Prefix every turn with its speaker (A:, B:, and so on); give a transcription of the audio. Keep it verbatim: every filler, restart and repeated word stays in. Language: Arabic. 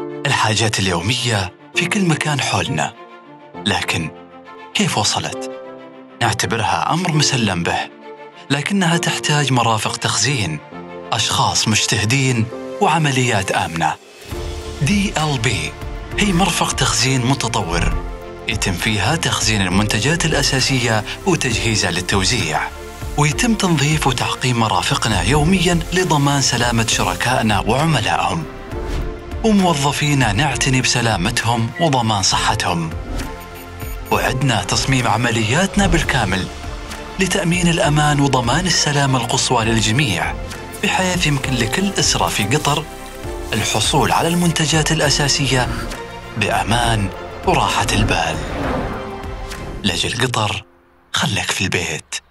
A: الحاجات اليومية في كل مكان حولنا، لكن كيف وصلت؟ نعتبرها أمر مسلم به، لكنها تحتاج مرافق تخزين، أشخاص مجتهدين وعمليات آمنة. دي إل بي هي مرفق تخزين متطور يتم فيها تخزين المنتجات الأساسية وتجهيزها للتوزيع، ويتم تنظيف وتعقيم مرافقنا يومياً لضمان سلامة شركائنا وعملائهم، وموظفينا نعتني بسلامتهم وضمان صحتهم. وعدنا تصميم عملياتنا بالكامل لتأمين الأمان وضمان السلامة القصوى للجميع، بحيث يمكن لكل أسرة في قطر الحصول على المنتجات الأساسية بأمان وراحة البال. لأجل قطر خليك في البيت.